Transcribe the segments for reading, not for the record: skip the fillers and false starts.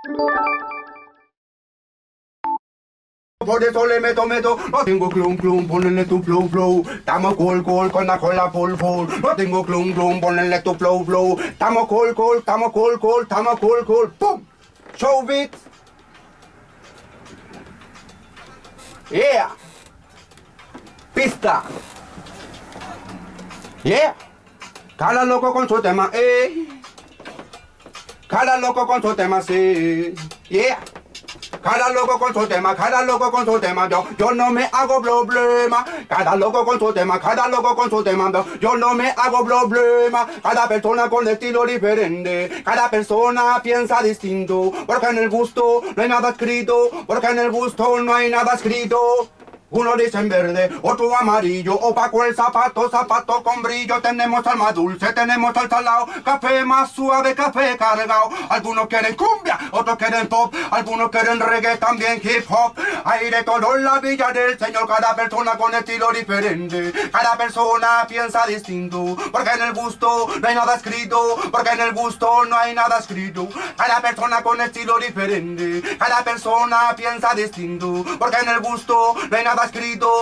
Por eso le meto, no tengo clum, ponle tu flow, tamo cool, con la cola full, no tengo clum, ponle tu flow, tamo cool, pum, show beat, yeah, pista, yeah, cada loco con su tema, cada loco con su tema, sí, yeah. Cada loco con su tema, yo no me hago problema. Cada loco con su tema, yo no me hago problema. Cada persona con estilo diferente, cada persona piensa distinto. Porque en el gusto no hay nada escrito, Uno dice en verde, otro amarillo, opaco el zapato con brillo. Tenemos al más dulce, tenemos al salado, café más suave, café cargado. Algunos quieren cumbia, otros quieren pop, algunos quieren reggae, también hip hop. Hay de todo en la villa del Señor, cada persona con estilo diferente. Cada persona piensa distinto, porque en el gusto no hay nada escrito, Cada persona con estilo diferente, cada persona piensa distinto, porque en el gusto no hay nada escrito,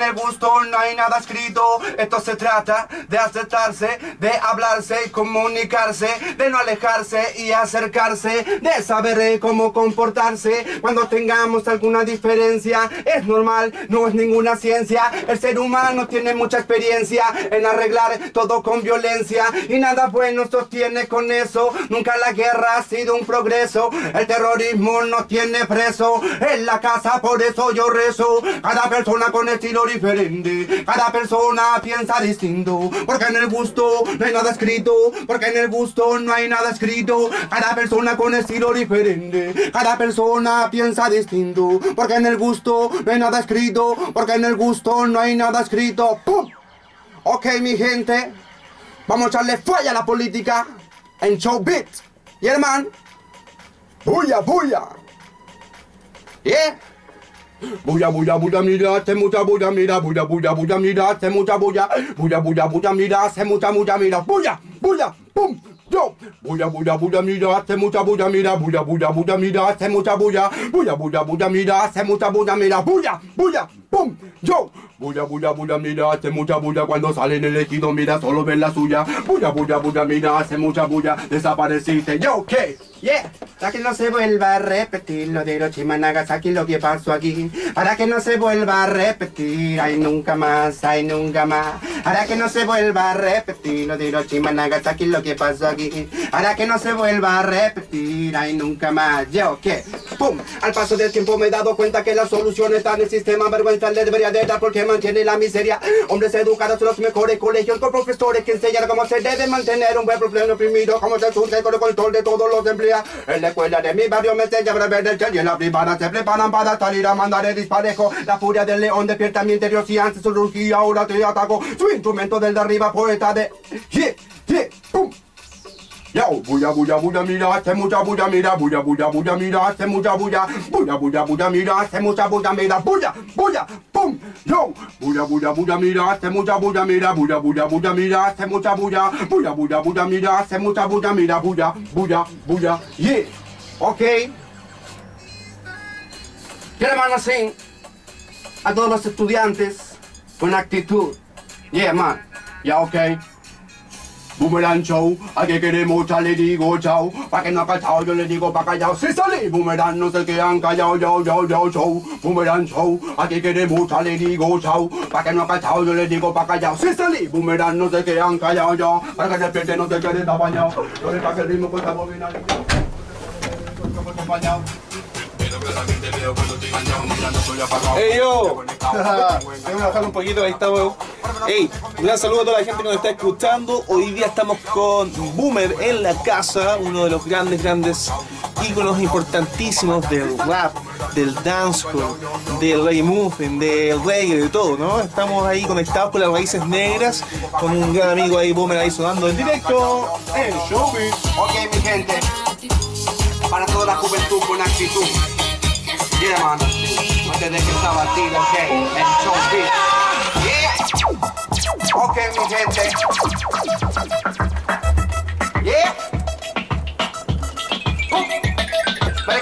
Esto se trata de aceptarse, de hablarse y comunicarse, de no alejarse y acercarse, de saber cómo comportarse cuando tengamos alguna diferencia. Es normal, no es ninguna ciencia. El ser humano tiene mucha experiencia en arreglar todo con violencia y nada bueno sostiene con eso. Nunca la guerra ha sido un progreso, el terrorismo nos tiene preso. En la casa por eso yo rezo. Cada persona con estilo diferente, cada persona piensa distinto, porque en el gusto no hay nada escrito, Cada persona con estilo diferente, cada persona piensa distinto, porque en el gusto no hay nada escrito, ¡Pum! Ok, mi gente, vamos a echarle falla a la política en Showbiz. Y hermano, bulla, yeah. Bulla, mira, hace mucha bulla, mira, mira, hace mucha bulla, mira, hace mucha mira, bulla, pum, yo, bulla, mira, hace mucha bulla, mira, mira, hace mucha bulla, mira, hace mucha mira, bulla, pum, yo, bulla, mira, hace mucha bulla, cuando sale en el ejido, mira, solo ven la suya, bulla, mira, hace mucha bulla, desapareciste, yo, ¿qué? Yeah, para que no se vuelva a repetir lo de Hiroshima, Nagasaki, lo que pasó aquí. Para que no se vuelva a repetir, ay nunca más. Para que no se vuelva a repetir lo de Hiroshima, Nagasaki, lo que pasó aquí. Para que no se vuelva a repetir, ay nunca más. Yo, ¿qué? ¡Pum! Al paso del tiempo me he dado cuenta que la solución está en el sistema. Vergüenza le debería de dar porque mantiene la miseria. Hombres educados, los mejores colegios con profesores que enseñan cómo se debe mantener un buen pueblo oprimido, cómo se surge con el control de todos los empleados. En la escuela de mi barrio me enseña a beber del gel y en la privada se preparan para salir a mandar el disparejo. La furia del león despierta mi interior, si antes surgía ahora te ataco. Su instrumento del de arriba, poeta de pum. Yo, bulla, mira, hace mucha bulla, mira, mira, hace mucha bulla, mira, hace mucha bulla, mira, bulla, pum, yo, bulla, mira, hace mucha bulla, mira, mira, hace mucha bulla, mira, hace mucha bulla, mira, bulla, yeah, ok. Quiero mandar así a todos los estudiantes con actitud, yeah, man, ya, ok. Boomerang Show, a que queremos ya le digo chao, pa' que no ha callado yo le digo pa' callado, si salí Boomerang no se quedan callados, yo, show, Boomerang Show, a que queremos ya le digo chao, pa' que no ha callado yo le digo pa' callado, si salí Boomerang no se quedan callados, yo, para que despierte no se quede bañado, no le pague el ritmo con esta bobina, acompañado. Hey yo, déjame bajar un poquito, ahí estamos. Hey, un gran saludo a toda la gente que nos está escuchando. Hoy día estamos con Boomer en la casa, uno de los grandes íconos importantísimos del rap, del dancehall, del reggae movement, del reggae, de todo, ¿no? Estamos ahí conectados con las raíces negras, con un gran amigo ahí, Boomer, ahí sonando en directo en Showbiz. Ok, mi gente, para toda la juventud con actitud. Yeah, man, antes de que esta batida, ok, en Showbiz. Yeah. Ok, mi gente. Yeah.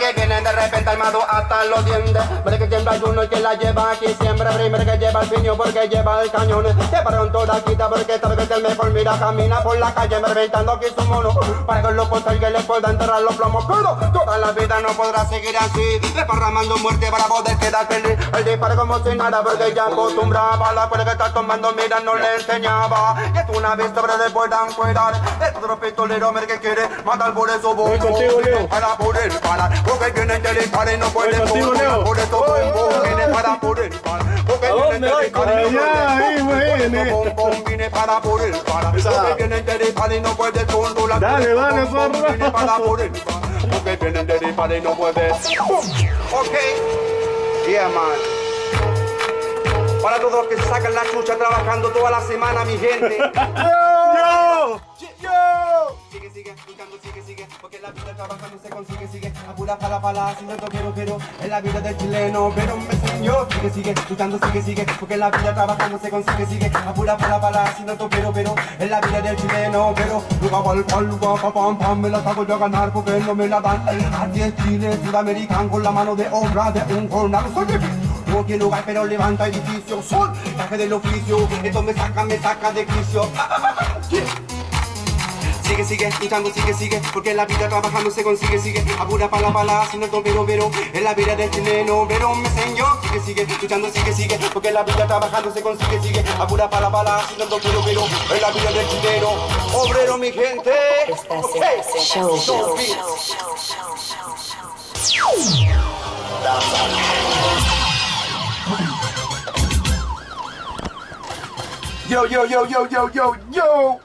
repente armado hasta los dientes. Pero que siempre hay uno que la lleva aquí siempre. Primero que lleva el piño porque lleva el cañón. Te pronto la quita porque sabe que es el mejor. Mira, camina por la calle reventando aquí su mono. Para que los que le pueda enterrar los plomos. Pero toda la vida no podrá seguir así, desparramando muerte para poder quedar feliz. El disparo como si nada porque ya acostumbraba. La cuerda que está tomando, mira, no le enseñaba. Y es una vez sobre le puedan cuidar. Es otro pistolero que quiere matar, por eso voy contigo, Leo. para poder parar. Porque tienen que disparar y no pueden contigo, Leo. por eso viene para poder parar. Porque tienen que disparar y no viene para poder parar. Porque tienen que disparar y no pueden controlar. Dale, dale, zorro. Viene para poder parar. Porque tienen que disparar y no pueden. Ok. Yeah, man. Para todos los que se sacan la chucha trabajando toda la semana, mi gente. ¡Yo! Sigue, luchando, sigue, porque la vida trabajando se consigue, sigue, apura para, sin tanto pero, en la vida del chileno, pero me enseñó, sigue, luchando, sigue, porque la vida trabajando se consigue, sigue, apura para, sin tanto pero, en la vida del chileno, pero, pam, me la saco yo a ganar porque no me la dan, así es Chile, sudamericano, con la mano de obra de un jornal, cualquier lugar pero levanta edificios, son traje del oficio, esto me saca de quicio. Sigue, luchando, sigue, porque la vida trabajando se consigue, sigue, apura para, sin tanto pero, en la vida del chileno, pero me enseñó, sigue, luchando, sigue, porque la vida trabajando se consigue, sigue, apura para, sin tanto pero, en la vida del chileno, obrero mi gente. Yo.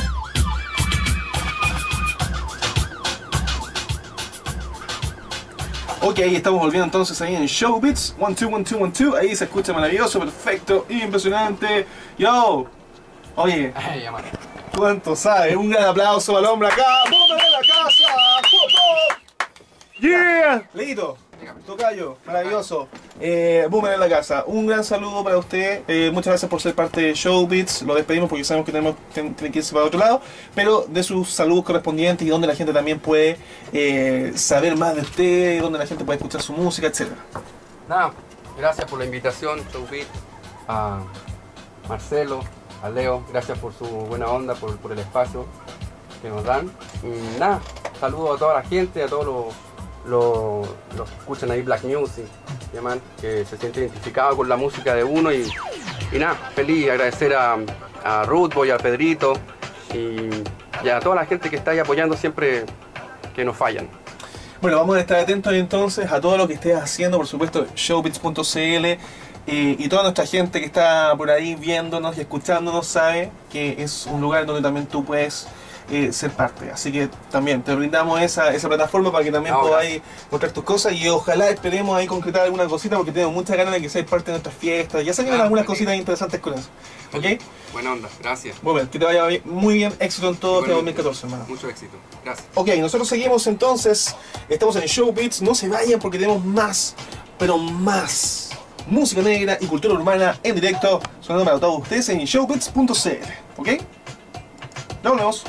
Ok, estamos volviendo entonces ahí en Showbiz. 1, 2, 1, 2, 1, 2. Ahí se escucha maravilloso, perfecto, impresionante. Yo, oye, ¿cuánto sabe? Un gran aplauso al hombre acá. ¡Boomer en la casa! ¡Pop, pop! ¡Yeah! Leito, tocayo, maravilloso. Boomer en la casa. Un gran saludo para usted. Muchas gracias por ser parte de Showbiz. Lo despedimos porque sabemos que tiene que irse para otro lado. Pero de sus saludos correspondientes y donde la gente también puede saber más de usted, donde la gente puede escuchar su música, etc. Nada, gracias por la invitación, Showbiz, a Marcelo, a Leo, gracias por su buena onda, por el espacio que nos dan. Y nada, saludo a toda la gente, a todos los que escuchan ahí Black Music, que se siente identificado con la música de uno y nada, feliz, agradecer a Rootboy, a Pedrito y a toda la gente que está ahí apoyando siempre que nos fallan. Bueno, vamos a estar atentos entonces a todo lo que estés haciendo, por supuesto, showbiz.cl y toda nuestra gente que está por ahí viéndonos y escuchándonos sabe que es un lugar donde también tú puedes ser parte. Así que también te brindamos esa plataforma para que también podáis mostrar tus cosas y ojalá esperemos ahí concretar alguna cosita porque tenemos muchas ganas de que seáis parte de nuestras fiestas. Ya se vienen algunas cositas interesantes con eso. ¿Ok? Buena onda, gracias. Bueno, que te vaya muy bien, éxito en todo este 2014, hermano. Mucho éxito, gracias. Ok, nosotros seguimos entonces, estamos en Showbiz, no se vayan porque tenemos más, pero más música negra y cultura urbana en directo, sonando para todos ustedes en showbiz.cl, ¿ok? Nos vemos.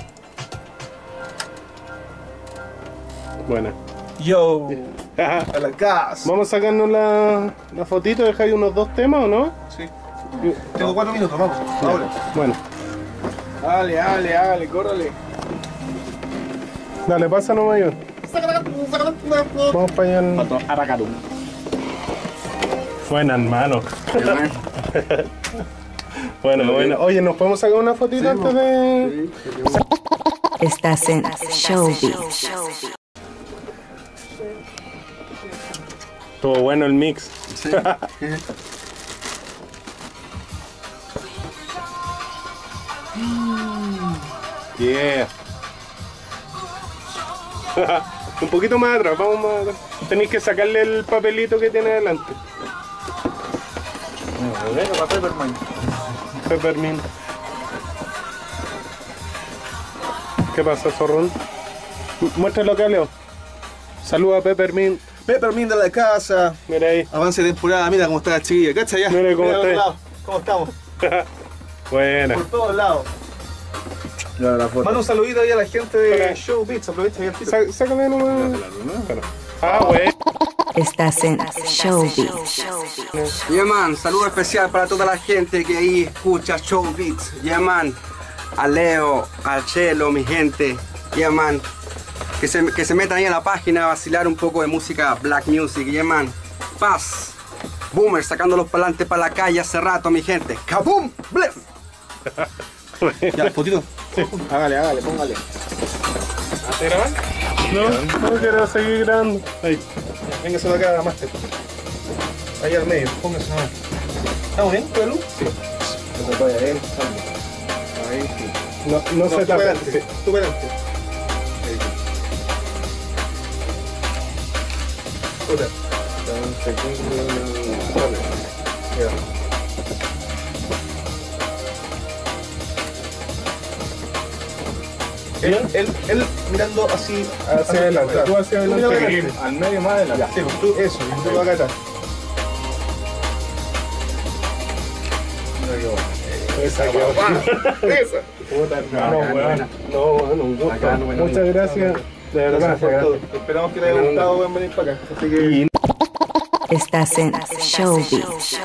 Buena. Yo, a la casa. Vamos a sacarnos la fotito, dejáis unos 2 temas, ¿o no? Sí. Tengo 4 minutos, vamos, ahora. Bueno. Dale, córrele. Dale, pasa nomás yo. Vamos para allá. Buena, hermano. Bueno. Oye, ¿nos podemos sacar una fotito antes de...? Estás en Showbiz. Estuvo bueno el mix. Sí. Yeah. Un poquito más atrás, vamos más atrás. Tenéis que sacarle el papelito que tiene adelante. Peppermint. ¿Qué pasa, zorrón? Muéstralo acá, Leo. Saluda a Peppermint. Peppermint de la casa. Mira ahí. Avance de temporada, mira cómo está la chiquilla, cacha ya. Mira cómo al otro está. lado. ¿Cómo estamos? Buena. Por todos lados. Manda un saludito ahí a la gente de Hola. Showbiz, aprovecha y al tiro. Sácale nomás. Claro. Ah, güey. Estás en Showbiz. Yeah, man, saludo especial para toda la gente que ahí escucha Showbiz. Yeah, man, a Leo, a Chelo, mi gente. Yeah, man, que se metan ahí a la página a vacilar un poco de música Black Music. Yeah, man, Paz, Boomer sacando los parlantes para la calle hace rato, mi gente. ¡Kaboom! ¡Blef! Ya, fotito. Hágale, póngale. ¿Te graban? No, no quiero seguir grabando. Ahí. Véngase de acá, Master. Ahí al medio, póngase nomás. ¿Estamos bien con la luz? Sí. No se vaya él, ahí sí. No se tú tape. adelante, Sí. tú adelante. Ahí sí. Otra. Él mirando así Hacia adelante. Tú hacia mira adelante. adelante. Al medio más adelante. Sí, pues tú, eso, y tú acá atrás. Esa quedó. Esa. Puta, hermano, weón. No, weón, un gusto. Bacán, bueno, Muchas gracias. De verdad. Gracias por todo. Esperamos que te haya gustado, pueden venir para acá. Así que... Estás en Showbiz.